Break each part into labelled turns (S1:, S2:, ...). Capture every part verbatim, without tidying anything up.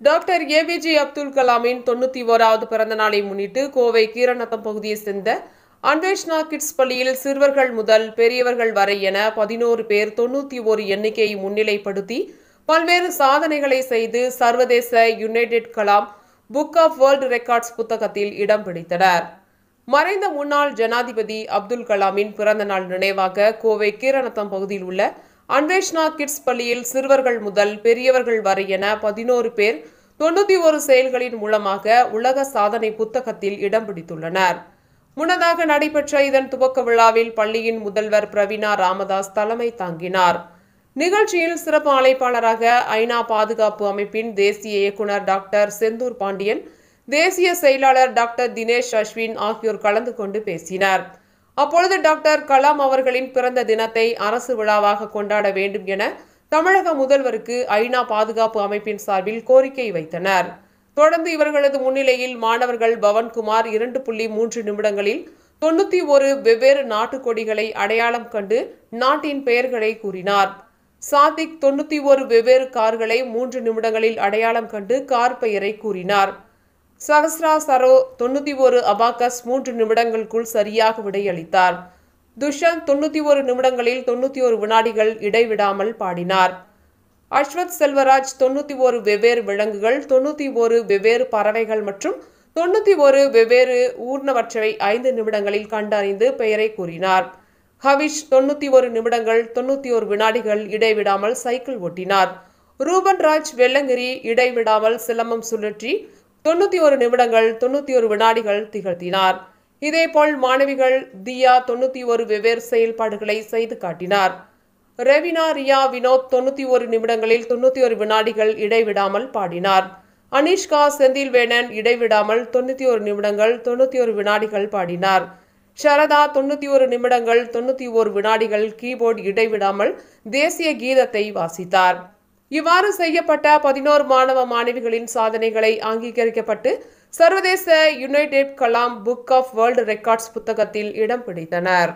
S1: Doctor A P J Abdul கலாமின் தொண்ணூத்தி ஓராவது பிறந்த நாளை முன்னிட்டு கோவை கீரநத்தம் பகுதியை சேர்ந்த அன்வேஷ்னா கிட்ஸ் பள்ளியில் சிறுவர்கள் முதல் பெரியவர்கள் வரை என பதினோரு பேர் தொண்ணூத்தி ஒரு எண்ணிக்கையை முன்னிலைப்படுத்தி பல்வேறு சாதனைகளை செய்து சர்வதேச United Kalam book of world records புத்தகத்தில் இடம் பிடித்தனர். மறைந்த முன்னாள் ஜனாதிபதி அப்துல் கலாமின் பிறந்த நாள் நினைவாக கோவை கீரநத்தம் பகுதியில் உள்ள அன்வேஷ்னா கிட்ஸ் பள்ளியில் சிறுவர்கள் முதல் பெரியவர்கள் வரை என பதினோரு பேர் தொண்ணூத்தி ஒரு செயல்களின் மூலமாக உலக சாதனை புத்தகத்தில் இடம் பிடித்துள்ளனர். முன்னதாக நடைபெற்ற இதன் துவக்க விழாவில் பள்ளியின் முதல்வர் பிரவீனா ராமதாஸ் தலைமை தாங்கினார். நிகழ்ச்சியில் சிறப்பு அழைப்பாளராக ஐநா பாதுகாப்பு அமைப்பின் தேசிய இயக்குநர் டாக்டர் செந்தூர் பாண்டியன், தேசிய செயலாளர் டாக்டர் தினேஷ் அஸ்வின் ஆகியோர் கலந்து கொண்டு பேசினர். அப்பொழுது டாக்டர் கலாம் அவர்களின் பிறந்த தினத்தை அரசு விழாவாக கொண்டாட வேண்டும் என தமிழக முதல்வருக்கு ஐநா பாதுகாப்பு அமைப்பின் சார்பில் கோரிக்கை வைத்தனர். தொடர்ந்து இவர்களது முன்னிலையில் மாணவர்கள் பவன்குமார் இரண்டு புள்ளி மூன்று நிமிடங்களில் தொண்ணூத்தி ஒரு வெவ்வேறு நாட்டுக் கொடிகளை அடையாளம் கண்டு நாட்டின் பெயர்களை கூறினார். சாதிக் தொண்ணூத்தி ஒரு வெவ்வேறு கார்களை மூன்று நிமிடங்களில் அடையாளம் கண்டு கார் பெயரை கூறினார். சஹஸ்ரா சரோ தொண்ணூத்தி ஒரு அபாகஸ் மூன்று நிமிடங்களுக்குள் சரியாக விடையளித்தார். துஷந்த் தொண்ணூத்தி ஒரு நிமிடங்களில் தொண்ணூத்தி ஒரு வினாடிகள் இடைவிடாமல் பாடினார். அஸ்வத் செல்வராஜ் தொண்ணூத்தி ஒரு வெவ்வேறு விலங்குகள், தொண்ணூத்தி ஒரு வெவ்வேறு பறவைகள் மற்றும் தொண்ணூத்தி ஒரு வெவ்வேறு ஊர்ணவற்றை ஐந்து நிமிடங்களில் கண்டறிந்து பெயரை கூறினார். ஹவிஷ் தொண்ணூத்தி ஒரு நிமிடங்கள் தொண்ணூத்தி ஒரு வினாடிகள் இடைவிடாமல் சைக்கிள் ஓட்டினார். ரூபன் ராஜ் வெள்ளங்கிரி இடைவிடாமல் சிலம்பம் சுழற்றி தொண்ணூத்தி ஒரு நிமிடங்கள் தொண்ணூத்தி ஒரு வினாடிகள் திகழ்த்தினார். இதேபோல் மாணவிகள் தியா தொண்ணூத்தி ஒரு வெவ்வேறு செயல்பாடுகளை செய்து காட்டினார். ரெவினா ரியா வினோத் தொண்ணூத்தி ஒரு நிமிடங்களில் தொண்ணூத்தி ஒரு வினாடிகள் இடைவிடாமல் பாடினார். அனிஷ்கா செந்தில் வேணன் இடைவிடாமல் தொண்ணூத்தி ஒரு நிமிடங்கள் தொண்ணூத்தி ஒரு வினாடிகள் பாடினார். ஷரதா தொண்ணூத்தி ஒரு நிமிடங்கள் தொண்ணூத்தி ஒரு வினாடிகள் கீபோர்டு இடைவிடாமல் தேசிய கீதத்தை வாசித்தார். இவ்வாறு செய்யப்பட்ட பதினோரு மாணவ மாணவிகளின் சாதனைகளை அங்கீகரிக்கப்பட்டு சர்வதேச United Kalam book of world records புத்தகத்தில் இடம் பிடித்தனர்.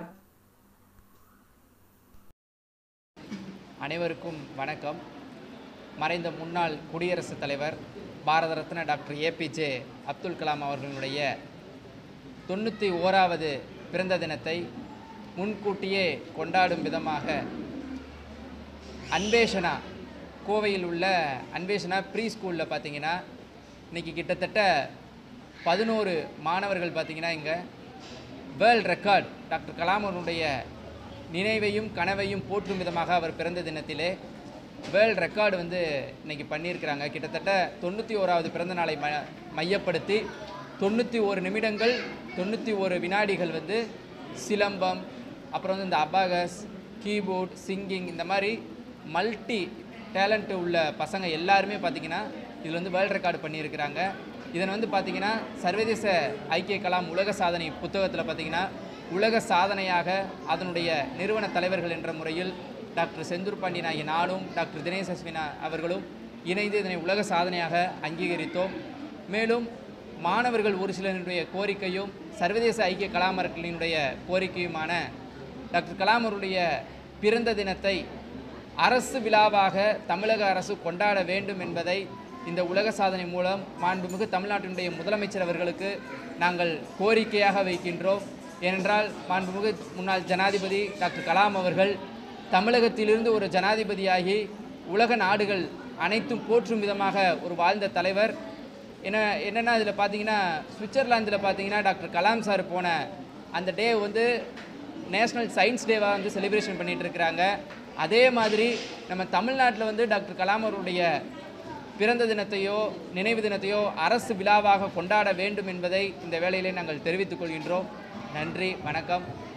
S2: அனைவருக்கும் வணக்கம். மறைந்த முன்னாள் குடியரசுத் தலைவர் Bharat Ratna doctor A P J Abdul Kalam அவர்களுடைய தொண்ணூற்றி ஓராவது பிறந்த தினத்தை முன்கூட்டியே கொண்டாடும் விதமாக அன்வேஷனா கோவையில் உள்ள அன்வேஷனா ப்ரீ ஸ்கூலில் பார்த்திங்கன்னா இன்றைக்கி கிட்டத்தட்ட பதினோரு மாணவர்கள் பார்த்திங்கன்னா இங்கே வேர்ல்ட் ரெக்கார்ட் டாக்டர் கலாம் அவருடைய நினைவையும் கனவையும் போற்றும் விதமாக அவர் பிறந்த தினத்திலே வேர்ல்ட் ரெக்கார்டு வந்து இன்றைக்கி பண்ணியிருக்கிறாங்க. கிட்டத்தட்ட தொண்ணூற்றி ஓராவது பிறந்த நாளை ம மையப்படுத்தி தொண்ணூற்றி ஒரு நிமிடங்கள் தொண்ணூற்றி ஒரு வினாடிகள் வந்து சிலம்பம், அப்புறம் வந்து இந்த அபாகஸ், கீபோர்ட், சிங்கிங், இந்த மாதிரி மல்டி டேலண்ட்டு உள்ள பசங்க எல்லாருமே பார்த்திங்கன்னா இதில் வந்து வேர்ல்ட் ரெக்கார்டு பண்ணியிருக்கிறாங்க. இதனை வந்து பார்த்திங்கன்னா சர்வதேச ஐக்கிய கலாம் உலக சாதனை புத்தகத்தில் பார்த்திங்கன்னா உலக சாதனையாக அதனுடைய நிறுவன தலைவர்கள் என்ற முறையில் டாக்டர் செந்தூர் பாண்டியன் ஆகிய நானும் டாக்டர் தினேஷ் அஸ்வினா அவர்களும் இணைந்து இதனை உலக சாதனையாக அங்கீகரித்தோம். மேலும் மாணவர்கள் ஒரு சிலருடைய கோரிக்கையும் சர்வதேச ஐக்கிய கலாமர்களினுடைய கோரிக்கையுமான டாக்டர் கலாம் அவருடைய பிறந்த தினத்தை அரசு விழாவாக தமிழக அரசு கொண்டாட வேண்டும் என்பதை இந்த உலக சாதனை மூலம் மாண்புமிகு தமிழ்நாட்டினுடைய முதலமைச்சர் அவர்களுக்கு நாங்கள் கோரிக்கையாக வைக்கின்றோம். ஏனென்றால் மாண்புமிகு முன்னாள் ஜனாதிபதி டாக்டர் கலாம் அவர்கள் தமிழகத்திலிருந்து ஒரு ஜனாதிபதியாகி உலக நாடுகள் அனைத்தும் போற்றும் விதமாக ஒரு வாழ்ந்த தலைவர். என்ன என்னென்னா இதில் பார்த்தீங்கன்னா சுவிட்சர்லாந்தில் பார்த்தீங்கன்னா டாக்டர் கலாம் சார் போன அந்த டே வந்து நேஷ்னல் சயின்ஸ் டேவாக வந்து செலிப்ரேஷன் பண்ணிகிட்டு இருக்கிறாங்க. அதே மாதிரி நம்ம தமிழ்நாட்டில் வந்து டாக்டர் கலாம் அவருடைய பிறந்த தினத்தையோ நினைவு தினத்தையோ அரசு விழாவாக கொண்டாட வேண்டும் என்பதை இந்த வேளையிலே நாங்கள் தெரிவித்துக் கொள்கின்றோம். நன்றி, வணக்கம்.